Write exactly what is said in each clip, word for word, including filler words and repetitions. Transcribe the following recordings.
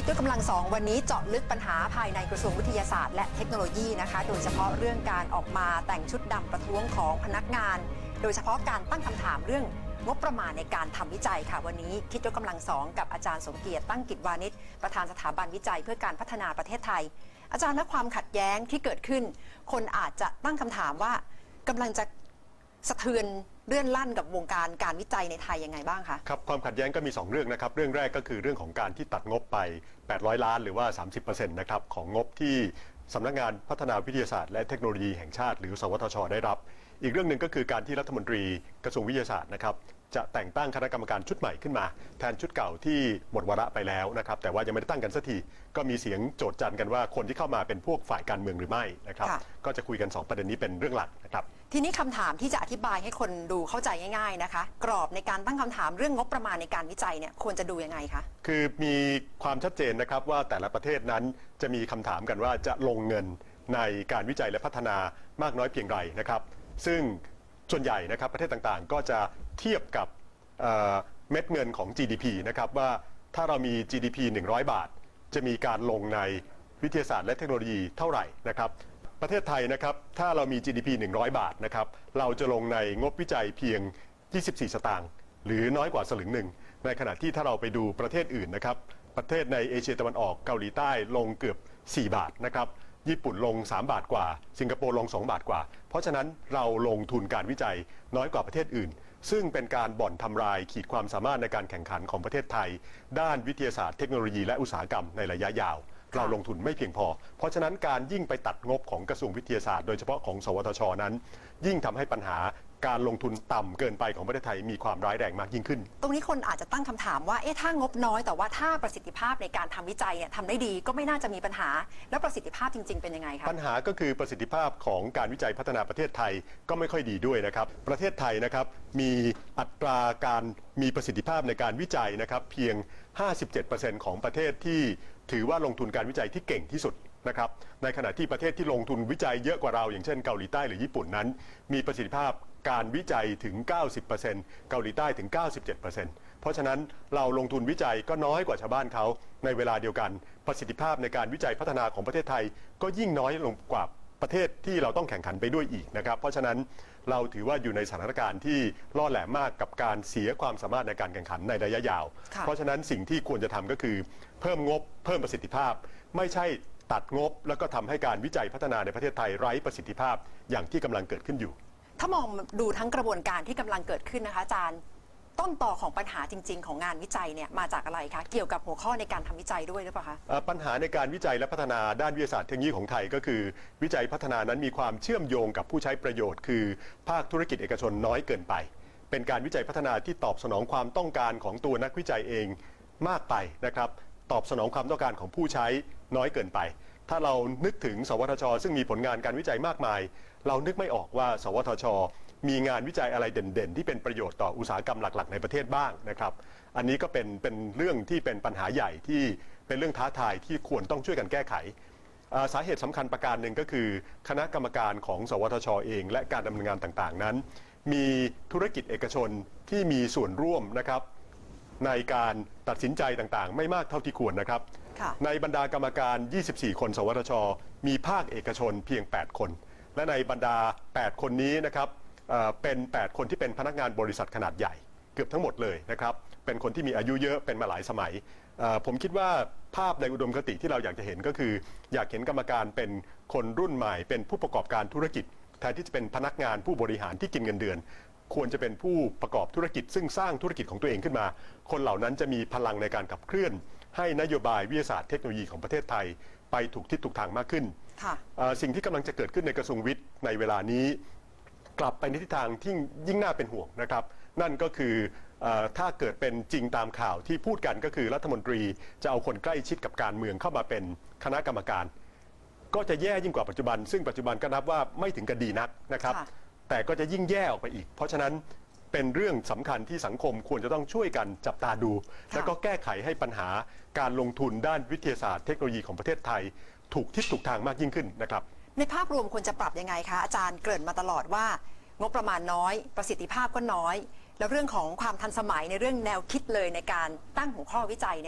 ด้วยกำลังสองวันนี้เจาะลึกปัญหาภายในกระทรวงวิทยาศาสตร์และเทคโนโลยีนะคะโดยเฉพาะเรื่องการออกมาแต่งชุดดำประท้วงของพนักงานโดยเฉพาะการตั้งคำถามเรื่องงบประมาณในการทำวิจัยค่ะวันนี้คิดยกกำลังสองกับอาจารย์สมเกียรติตั้งกิจวานิชประธานสถาบันวิจัยเพื่อการพัฒนาประเทศไทยอาจารย์และความขัดแย้งที่เกิดขึ้นคนอาจจะตั้งคำถามว่ากำลังจะสะเทือนเลื่อนลั่นกับวงการการวิจัยในไทยยังไงบ้างคะครับความขัดแย้งก็มีสองเรื่องนะครับเรื่องแรกก็คือเรื่องของการที่ตัดงบไปแปดร้อยล้านหรือว่า สามสิบเปอร์เซ็นต์ นะครับของงบที่สำนักงานพัฒนาวิทยาศาสตร์และเทคโนโลยีแห่งชาติหรือสวทช.ได้รับอีกเรื่องหนึ่งก็คือการที่รัฐมนตรีกระทรวงวิทยาศาสตร์นะครับจะแต่งตั้งคณะกรรมการชุดใหม่ขึ้นมาแทนชุดเก่าที่หมดวาระไปแล้วนะครับแต่ว่ายังไม่ได้ตั้งกันสักทีก็มีเสียงโจทย์จันกันว่าคนที่เข้ามาเป็นพวกฝ่ายการเมืองหรือไม่นะครับก็จะคุยกันสองประเด็นนี้เป็นเรื่องหลักนะครับทีนี้คำถามที่จะอธิบายให้คนดูเข้าใจง่ายๆนะคะกรอบในการตั้งคำถามเรื่องงบประมาณในการวิจัยเนี่ยควรจะดูยังไงคะคือมีความชัดเจนนะครับว่าแต่ละประเทศนั้นจะมีคำถามกันว่าจะลงเงินในการวิจัยและพัฒนามากน้อยเพียงไรนะครับซึ่งส่วนใหญ่นะครับประเทศต่างๆก็จะเทียบกับเม็ดเงินของ จี ดี พี นะครับว่าถ้าเรามี จี ดี พี หนึ่งร้อย บาทจะมีการลงในวิทยาศาสตร์และเทคโนโลยีเท่าไหร่นะครับประเทศไทยนะครับถ้าเรามี จี ดี พี หนึ่งร้อย บาทนะครับเราจะลงในงบวิจัยเพียงยี่สิบสี่สตางค์หรือน้อยกว่าสลึงหนึ่งในขณะที่ถ้าเราไปดูประเทศอื่นนะครับประเทศในเอเชียตะวันออกเกาหลีใต้ลงเกือบสี่บาทนะครับญี่ปุ่นลงสามบาทกว่าสิงคโปร์ลงสองบาทกว่าเพราะฉะนั้นเราลงทุนการวิจัยน้อยกว่าประเทศอื่นซึ่งเป็นการบ่อนทำลายขีดความสามารถในการแข่งขันของประเทศไทยด้านวิทยาศาสตร์เทคโนโลยีและอุตสาหกรรมในระยะยาวเราลงทุนไม่เพียงพอเพราะฉะนั้นการยิ่งไปตัดงบของกระทรวงวิทยาศาสตร์โดยเฉพาะของสวทช.นั้นยิ่งทำให้ปัญหาการลงทุนต่ำเกินไปของประเทศไทยมีความร้ายแรงมากยิ่งขึ้นตรงนี้คนอาจจะตั้งคำถามว่าเอ๊ะถ้างบน้อยแต่ว่าถ้าประสิทธิภาพในการทำวิจัยเนี่ยทำได้ดีก็ไม่น่าจะมีปัญหาแล้วประสิทธิภาพจริงๆเป็นยังไงคะปัญหาก็คือประสิทธิภาพของการวิจัยพัฒนาประเทศไทยก็ไม่ค่อยดีด้วยนะครับประเทศไทยนะครับมีอัตราการมีประสิทธิภาพในการวิจัยนะครับเพียง ห้าสิบเจ็ดเปอร์เซ็นต์ ของประเทศที่ถือว่าลงทุนการวิจัยที่เก่งที่สุดนะครับในขณะที่ประเทศที่ลงทุนวิจัยเยอะกว่าเราอย่างเช่นเกาหลีใต้หรือญี่ปุ่นนั้นมีประสิทธิภาพการวิจัยถึง เก้าสิบเปอร์เซ็นต์ เกาหลีใต้ถึง เก้าสิบเจ็ดเปอร์เซ็นต์ เพราะฉะนั้นเราลงทุนวิจัยก็น้อยกว่าชาวบ้านเขาในเวลาเดียวกันประสิทธิภาพในการวิจัยพัฒนาของประเทศไทยก็ยิ่งน้อยลงกว่าประเทศที่เราต้องแข่งขันไปด้วยอีกนะครับเพราะฉะนั้นเราถือว่าอยู่ในสถานการณ์ที่ล่อแหลมมากกับการเสียความสามารถในการแข่งขันในระยะยาวเพราะฉะนั้นสิ่งที่ควรจะทำก็คือเพิ่มงบเพิ่มประสิทธิภาพไม่ใช่ตัดงบแล้วก็ทำให้การวิจัยพัฒนาในประเทศไทยไร้ประสิทธิภาพอย่างที่กำลังเกิดขึ้นอยู่ถ้ามองดูทั้งกระบวนการที่กำลังเกิดขึ้นนะคะอาจารย์ต้นต่อของปัญหาจริงๆของงานวิจัยเนี่ยมาจากอะไรคะเกี่ยวกับหัวข้อในการทำวิจัยด้วยหรือเปล่าคะปัญหาในการวิจัยและพัฒนาด้านวิทยาศาสตร์เทคโนโลยีของไทยก็คือวิจัยพัฒนานั้นมีความเชื่อมโยงกับผู้ใช้ประโยชน์คือภาคธุรกิจเอกชนน้อยเกินไปเป็นการวิจัยพัฒนาที่ตอบสนองความต้องการของตัวนักวิจัยเองมากไปนะครับตอบสนองความต้องการของผู้ใช้น้อยเกินไปถ้าเรานึกถึงสวทช.ซึ่งมีผลงานการวิจัยมากมายเรานึกไม่ออกว่าสวทช.มีงานวิจัยอะไรเด่นๆที่เป็นประโยชน์ต่ออุตสาหกรรมหลักๆในประเทศบ้างนะครับอันนี้ก็เป็นเป็นเรื่องที่เป็นปัญหาใหญ่ที่เป็นเรื่องท้าทายที่ควรต้องช่วยกันแก้ไขสาเหตุสำคัญประการหนึ่งก็คือคณะกรรมการของสวทช.เองและการดำเนินงานต่างๆนั้นมีธุรกิจเอกชนที่มีส่วนร่วมนะครับในการตัดสินใจต่างๆไม่มากเท่าที่ควรนะครับในบรรดากรรมการยี่สิบสี่คนสวทช.มีภาคเอกชนเพียงแปดคนและในบรรดาแปดคนนี้นะครับเป็นแปดคนที่เป็นพนักงานบริษัทขนาดใหญ่เกือบทั้งหมดเลยนะครับเป็นคนที่มีอายุเยอะเป็นมาหลายสมัยผมคิดว่าภาพในอุดมคติที่เราอยากจะเห็นก็คืออยากเห็นกรรมการเป็นคนรุ่นใหม่เป็นผู้ประกอบการธุรกิจแทนที่จะเป็นพนักงานผู้บริหารที่กินเงินเดือนควรจะเป็นผู้ประกอบธุรกิจซึ่งสร้างธุรกิจของตัวเองขึ้นมาคนเหล่านั้นจะมีพลังในการขับเคลื่อนให้นโยบายวิทยาศาสตร์เทคโนโลยีของประเทศไทยไปถูกทิศถูกทางมากขึ้นสิ่งที่กำลังจะเกิดขึ้นในกระทรวงวิทย์ในเวลานี้กลับไปในทิศทางที่ยิ่งน่าเป็นห่วงนะครับนั่นก็คือถ้าเกิดเป็นจริงตามข่าวที่พูดกันก็คือรัฐมนตรีจะเอาคนใกล้ชิดกับการเมืองเข้ามาเป็นคณะกรรมการก็จะแย่ยิ่งกว่าปัจจุบันซึ่งปัจจุบันก็นับว่าไม่ถึงกับดีนักนะครับแต่ก็จะยิ่งแย่ออกไปอีกเพราะฉะนั้นเป็นเรื่องสำคัญที่สังคมควรจะต้องช่วยกันจับตาดูแล้วก็แก้ไขให้ปัญหาการลงทุนด้านวิทยาศาสตร์เทคโนโลยีของประเทศไทยถูกทิศถูกทางมากยิ่งขึ้นนะครับในภาพรวมควรจะปรับยังไงคะอาจารย์เกริ่นมาตลอดว่างบประมาณน้อยประสิทธิภาพก็น้อยแล้วเรื่องของความทันสมัยในเรื่องแนวคิดเลยในการตั้งหัวข้อวิจัยเนี่ย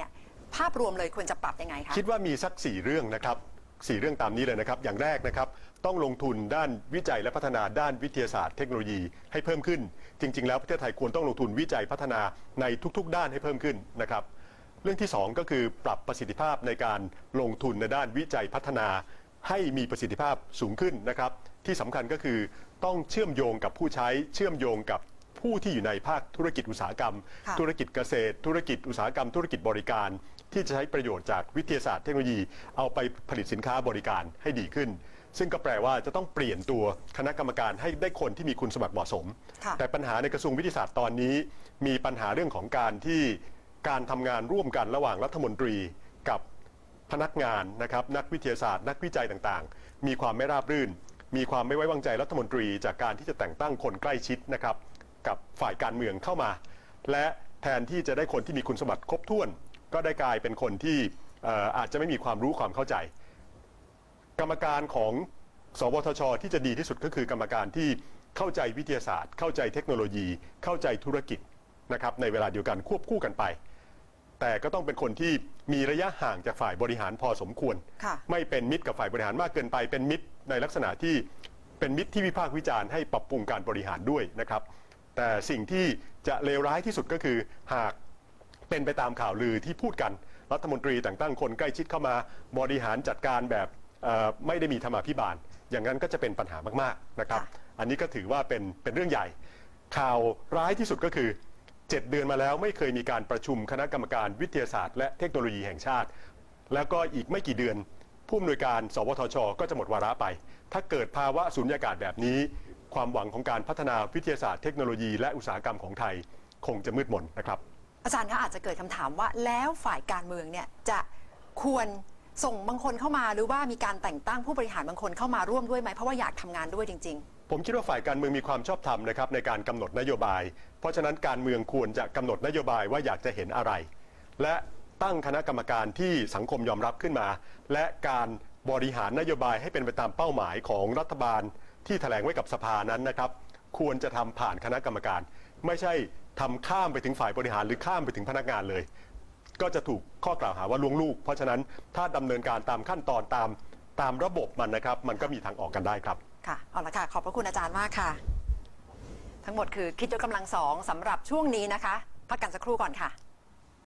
ภาพรวมเลยควรจะปรับยังไงคะคิดว่ามีสักสี่เรื่องนะครับสี่เรื่องตามนี้เลยนะครับอย่างแรกนะครับต้องลงทุนด้านวิจัยและพัฒนาด้านวิทยาศาสตร์เทคโนโลยีให้เพิ่มขึ้นจริงๆแล้วประเทศไทยควรต้องลงทุนวิจัยพัฒนาในทุกๆด้านให้เพิ่มขึ้นนะครับเรื่องที่สองก็คือปรับประสิทธิภาพในการลงทุนในด้านวิจัยพัฒนาให้มีประสิทธิภาพสูงขึ้นนะครับที่สำคัญก็คือต้องเชื่อมโยงกับผู้ใช้เชื่อมโยงกับผู้ที่อยู่ในภาคธุรกิจอุตสาหกรรมธุรกิจเกษตรธุรกิจอุตสาหกรรมธุรกิจบริการที่จะใช้ประโยชน์จากวิทยาศาสตร์เทคโนโลยีเอาไปผลิตสินค้าบริการให้ดีขึ้นซึ่งก็แปลว่าจะต้องเปลี่ยนตัวคณะกรรมการให้ได้คนที่มีคุณสมบัติเหมาะสมแต่ปัญหาในกระทรวงวิทยาศาสตร์ตอนนี้มีปัญหาเรื่องของการที่การทำงานร่วมกันระหว่างรัฐมนตรีกับพนักงานนะครับนักวิทยาศาสตร์นักวิจัยต่างๆมีความไม่ราบรื่นมีความไม่ไว้วางใจรัฐมนตรีจากการที่จะแต่งตั้งคนใกล้ชิดนะครับกับฝ่ายการเมืองเข้ามาและแทนที่จะได้คนที่มีคุณสมบัติครบถ้วนก็ได้กลายเป็นคนที่อาจจะไม่มีความรู้ความเข้าใจกรรมการของสวทช.ที่จะดีที่สุดก็คือกรรมการที่เข้าใจวิทยาศาสตร์เข้าใจเทคโนโลยีเข้าใจธุรกิจนะครับในเวลาเดียวกันควบคู่กันไปแต่ก็ต้องเป็นคนที่มีระยะห่างจากฝ่ายบริหารพอสมควรไม่เป็นมิตรกับฝ่ายบริหารมากเกินไปเป็นมิตรในลักษณะที่เป็นมิตรที่วิพากษ์วิจารณ์ให้ปรับปรุงการบริหารด้วยนะครับแต่สิ่งที่จะเลวร้ายที่สุดก็คือหากเป็นไปตามข่าวลือที่พูดกันรัฐมนตรีแต่งตั้งคนใกล้ชิดเข้ามาบริหารจัดการแบบไม่ได้มีธรรมาภิบาลอย่างนั้นก็จะเป็นปัญหามากๆนะครับอันนี้ก็ถือว่าเป็นเป็นเรื่องใหญ่ข่าวร้ายที่สุดก็คือเจ็ดเดือนมาแล้วไม่เคยมีการประชุมคณะกรรมการวิทยาศาสตร์และเทคโนโลยีแห่งชาติแล้วก็อีกไม่กี่เดือนผู้อำนวยการสวทช.ก็จะหมดวาระไปถ้าเกิดภาวะสุญญากาศแบบนี้ความหวังของการพัฒนาวิทยาศาสตร์เทคโนโลยีและอุตสาหกรรมของไทยคงจะมืดมนนะครับอาจารย์คะอาจจะเกิดคำถามว่าแล้วฝ่ายการเมืองเนี่ยจะควรส่งบางคนเข้ามาหรือว่ามีการแต่งตั้งผู้บริหารบางคนเข้ามาร่วมด้วยไหมเพราะว่าอยากทำงานด้วยจริงๆผมคิดว่าฝ่ายการเมืองมีความชอบธรรมนะครับในการกำหนดนโยบายเพราะฉะนั้นการเมืองควรจะกำหนดนโยบายว่าอยากจะเห็นอะไรและตั้งคณะกรรมการที่สังคมยอมรับขึ้นมาและการบริหารนโยบายให้เป็นไปตามเป้าหมายของรัฐบาลที่แถลงไว้กับสภานั้นนะครับควรจะทำผ่านคณะกรรมการไม่ใช่ทำข้ามไปถึงฝ่ายบริหารหรือข้ามไปถึงพนักงานเลยก็จะถูกข้อกล่าวหาว่าลวงลูกเพราะฉะนั้นถ้าดำเนินการตามขั้นตอนตามตามระบบมันนะครับมันก็มีทางออกกันได้ครับค่ะเอาละค่ะขอบพระคุณอาจารย์มากค่ะทั้งหมดคือคิดยกกำลังสองสำหรับช่วงนี้นะคะพักกันสักครู่ก่อนค่ะ